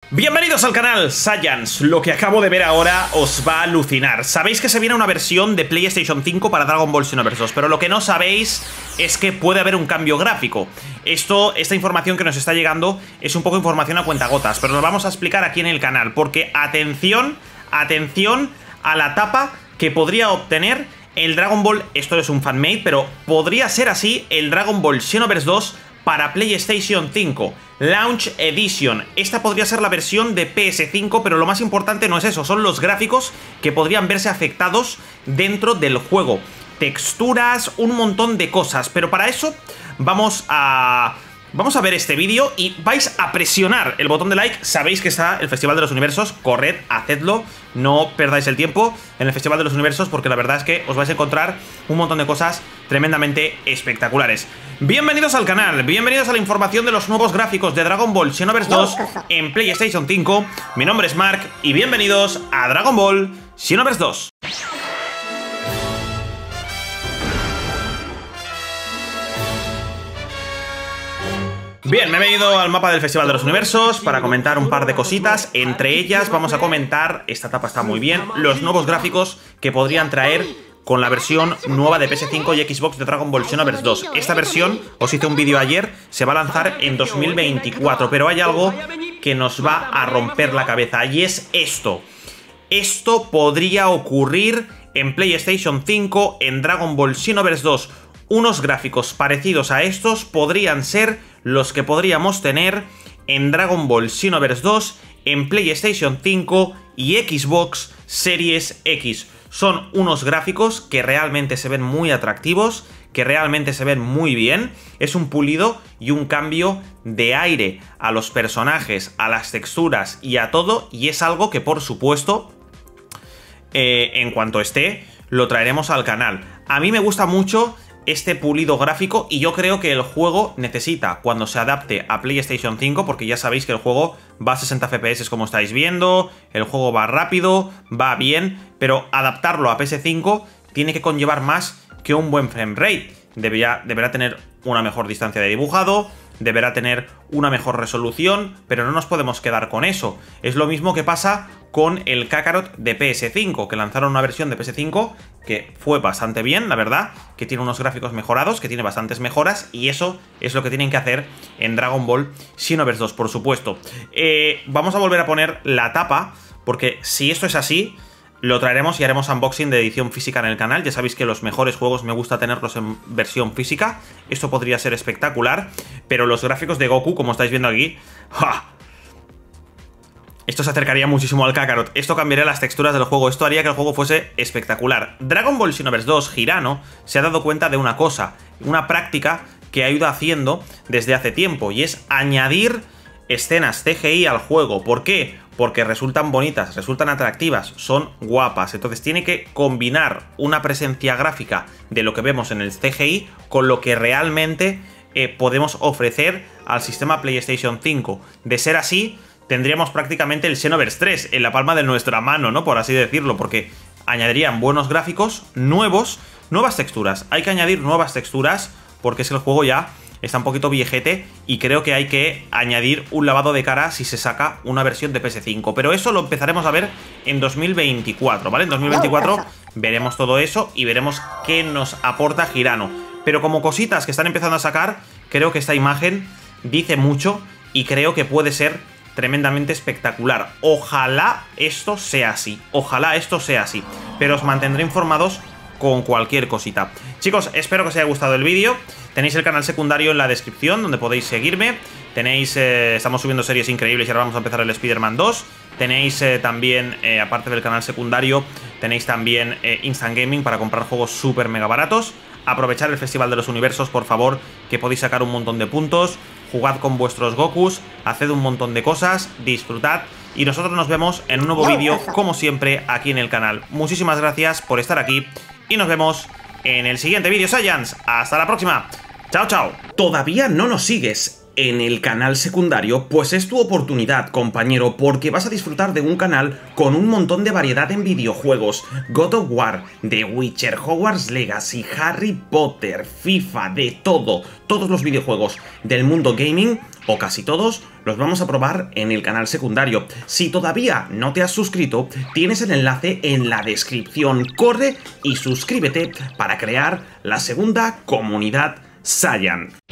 Bienvenidos al canal Science. Lo que acabo de ver ahora os va a alucinar. Sabéis que se viene una versión de PlayStation 5 para Dragon Ball Xenoverse 2, pero lo que no sabéis es que puede haber un cambio gráfico. Esta información que nos está llegando es un poco información a cuentagotas, pero lo vamos a explicar aquí en el canal, porque atención a la tapa que podría obtener el Dragon Ball, esto es un fanmade, pero podría ser así el Dragon Ball Xenoverse 2 para PlayStation 5 Launch Edition. Esta podría ser la versión de PS5, pero lo más importante no es eso, son los gráficos que podrían verse afectados dentro del juego. Texturas, un montón de cosas, pero para eso vamos a ver este vídeo y vais a presionar el botón de like. Sabéis que está el Festival de los Universos, corred, hacedlo, no perdáis el tiempo en el Festival de los Universos, porque la verdad es que os vais a encontrar un montón de cosas tremendamente espectaculares. Bienvenidos al canal, bienvenidos a la información de los nuevos gráficos de Dragon Ball Xenoverse 2 en PlayStation 5. Mi nombre es Mark y bienvenidos a Dragon Ball Xenoverse 2. Bien, me he venido al mapa del Festival de los Universos para comentar un par de cositas. Entre ellas vamos a comentar, esta etapa está muy bien, los nuevos gráficos que podrían traer con la versión nueva de PS5 y Xbox de Dragon Ball Xenoverse 2. Esta versión, os hice un vídeo ayer, se va a lanzar en 2024, pero hay algo que nos va a romper la cabeza y es esto. Esto podría ocurrir en PlayStation 5 en Dragon Ball Xenoverse 2. Unos gráficos parecidos a estos podrían ser los que podríamos tener en Dragon Ball Xenoverse 2 en PlayStation 5 y Xbox Series X. Son unos gráficos que realmente se ven muy atractivos, que realmente se ven muy bien. Es un pulido y un cambio de aire a los personajes, a las texturas y a todo, y es algo que por supuesto en cuanto esté lo traeremos al canal. A mí me gusta mucho este pulido gráfico y yo creo que el juego necesita, cuando se adapte a PlayStation 5, porque ya sabéis que el juego va a 60 FPS como estáis viendo, el juego va rápido, va bien, pero adaptarlo a PS5 tiene que conllevar más que un buen frame rate. Deberá tener una mejor distancia de dibujado, deberá tener una mejor resolución, pero no nos podemos quedar con eso. Es lo mismo que pasa con el Kakarot de PS5, que lanzaron una versión de PS5 que fue bastante bien, la verdad, que tiene unos gráficos mejorados, que tiene bastantes mejoras, y eso es lo que tienen que hacer en Dragon Ball Xenoverse 2, por supuesto. Vamos a volver a poner la tapa, porque si esto es así, lo traeremos y haremos unboxing de edición física en el canal. Ya sabéis que los mejores juegos me gusta tenerlos en versión física. Esto podría ser espectacular, pero los gráficos de Goku, como estáis viendo aquí, ¡ja! Esto se acercaría muchísimo al Kakarot. Esto cambiaría las texturas del juego. Esto haría que el juego fuese espectacular. Dragon Ball Xenoverse 2, Hirano, se ha dado cuenta de una cosa, una práctica que ha ido haciendo desde hace tiempo, y es añadir escenas CGI al juego. ¿Por qué? Porque resultan bonitas, resultan atractivas, son guapas. Entonces tiene que combinar una presencia gráfica de lo que vemos en el CGI con lo que realmente podemos ofrecer al sistema PlayStation 5. De ser así, tendríamos prácticamente el Xenoverse 3 en la palma de nuestra mano, ¿no? Por así decirlo, porque añadirían buenos gráficos, nuevas texturas. Hay que añadir nuevas texturas porque es que el juego ya está un poquito viejete y creo que hay que añadir un lavado de cara si se saca una versión de PS5. Pero eso lo empezaremos a ver en 2024, ¿vale? En 2024 veremos todo eso y veremos qué nos aporta Hirano. Pero como cositas que están empezando a sacar, creo que esta imagen dice mucho y creo que puede ser tremendamente espectacular. Ojalá esto sea así, ojalá esto sea así. Pero os mantendré informados con cualquier cosita. Chicos, espero que os haya gustado el vídeo. Tenéis el canal secundario en la descripción, donde podéis seguirme. Tenéis, estamos subiendo series increíbles y ahora vamos a empezar el Spider-Man 2. Tenéis también, aparte del canal secundario, tenéis también Instant Gaming para comprar juegos súper mega baratos. Aprovechar el Festival de los Universos, por favor, que podéis sacar un montón de puntos. Jugad con vuestros Gokus, haced un montón de cosas, disfrutad. Y nosotros nos vemos en un nuevo vídeo, como siempre, aquí en el canal. Muchísimas gracias por estar aquí y nos vemos en el siguiente vídeo, Science. Hasta la próxima. Chao, chao. ¿Todavía no nos sigues en el canal secundario, pues es tu oportunidad, compañero, porque vas a disfrutar de un canal con un montón de variedad en videojuegos. God of War, The Witcher, Hogwarts Legacy, Harry Potter, FIFA, de todo. Todos los videojuegos del mundo gaming, o casi todos, los vamos a probar en el canal secundario. Si todavía no te has suscrito, tienes el enlace en la descripción. Corre y suscríbete para crear la segunda comunidad Saiyan.